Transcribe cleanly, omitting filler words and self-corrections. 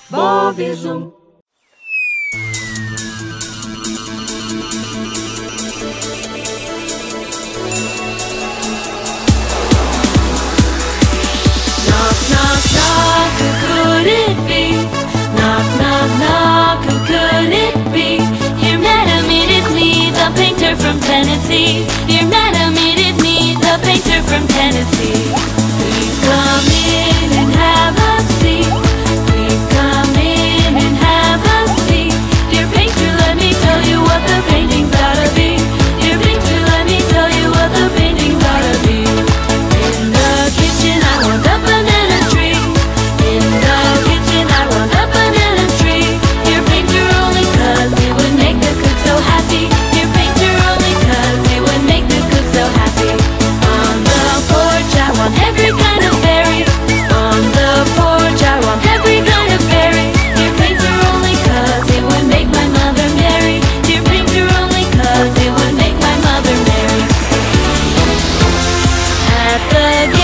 Bovism. Knock, knock, knock, who could it be? Knock, knock, knock, who could it be? Dear madam, it is me, the painter from Tennessee. Dear madam, it is me, the painter from Tennessee. Please come in and have a seat. Please come in and have a seat. Dear painter, let me tell you what the painting's gotta be. Dear painter, let me tell you what the painting's gotta be. In the kitchen, I want a banana tree. In the kitchen, I want a banana tree. Dear painter, only 'cause it would make the cook so happy. Dear painter, only 'cause it would make the cook so happy. On the porch, I want every kind of berry. On the porch, I want every kind of berry. Dear painter, only 'cause it would make my mother merry. Dear painter, only 'cause it would make my mother merry. At the